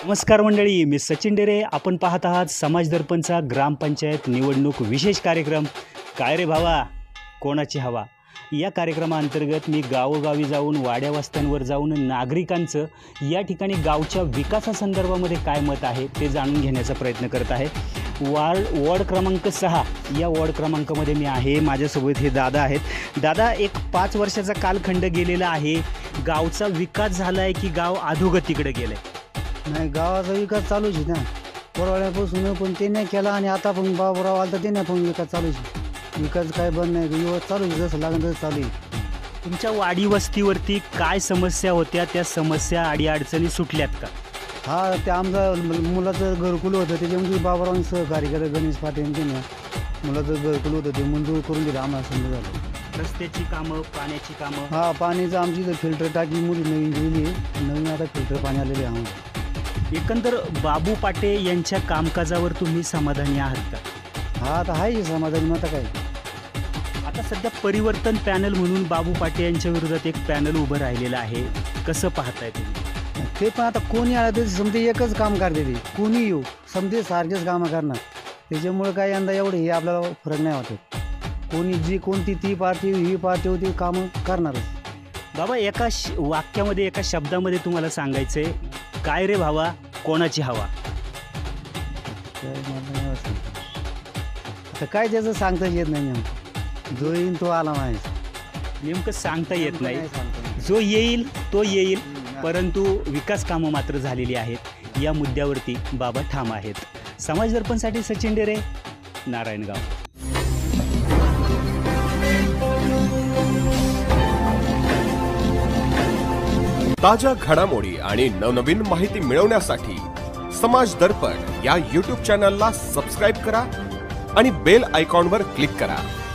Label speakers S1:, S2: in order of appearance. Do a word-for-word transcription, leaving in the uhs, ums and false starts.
S1: नमस्कार मंडळी, मी सचिन डेरे. आपण पाहत आहात समाज दर्पणचा ग्रामपंचायत निवडणूक विशेष कार्यक्रम काय रे भावा कोणाची हवा. या कार्यक्रमाअंतर्गत मी गावोगावी जाऊन वाड्या वस्त्यांवर जाऊन नागरिकांचं या ठिकाणी गावच्या विकासासंदर्भामध्ये काय मत आहे ते जाणून घेण्याचा प्रयत्न करत आहे. वार्ड वॉर्ड क्रमांक सहा या वॉर्ड क्रमांकामध्ये मी आहे. माझ्यासोबत हे दादा आहेत. दादा, एक पाच वर्षाचा कालखंड गेलेला आहे. गावचा विकास झाला आहे की गाव अधोगतीकडे गेलं आहे?
S2: नाही, गावाचा विकास चालूच आहे ना. परवाड्यापासून पण ते नाही केला आणि आता पण बाबूराव आला तर ते नाही पण विकास चालूच आहे. विकास काय बंद नाही, विकास चालू आहे, जसं लागेल तसं चालू आहे.
S1: तुमच्या वाडी वस्तीवरती काय समस्या होत्या, त्या समस्या अडीअडचणी सुटल्यात का?
S2: हा, ते आमचं मुलाचं घरकुल होतं त्याच्यामध्ये बाबूरावांनी सहकार्य केलं. गणेश पाटील त्यांनी मुलाचं घरकुल होतं ते मंजूर करून दिलं आम्हाला. समजा झालं
S1: रस्त्याची कामं, पाण्याची कामं.
S2: हा, पाणीचं आमची इथं फिल्टर टाकी मुली नवीन दिली आहे. नवीन आता फिल्टर पाणी आलेले आहे आम्हाला.
S1: एकंदर बाबू पाटे यांच्या कामकाजावर तुम्ही समाधानी आहात का?
S2: हा, आता आहे समाधानी. मग आता काय,
S1: आता सध्या परिवर्तन पॅनल म्हणून बाबू पाटे यांच्या विरोधात एक पॅनल उभं राहिलेलं आहे. कसं पाहताय तुम्ही?
S2: ते पण आता कोणी आलं तरी समजे एकच काम करते. ते कोणी येऊ समजे सारखेच कामं करणार. त्याच्यामुळे काय यंदा एवढे हे आपल्याला फरक नाही वाटत. कोणी जी कोणती ती पार्टी ही पार्टी होती कामं करणारच.
S1: बाबा, एका श वाक्यामध्ये एका शब्दामध्ये तुम्हाला सांगायचं आहे, काय रे भावा कोणाची हवा?
S2: काय मला नाही वाटत. आता काय त्याचं सांगता येत नाही. नेमकं जो येईल तो आला नाही.
S1: नेमकं सांगता येत नाही.
S2: सांगता येत.
S1: जो येईल तो येईल, परंतु विकास कामं मात्र झालेली आहेत. या मुद्द्यावरती बाबा ठाम आहेत. समाज दर्पणसाठी सचिन डेरे, नारायणगाव.
S3: ताज्या घडामोडी आणि नवनवीन माहिती मिळवण्यासाठी समाज दर्पण या यूट्यूब चॅनलला सबस्क्राईब करा आणि बेल आयकॉनवर क्लिक करा.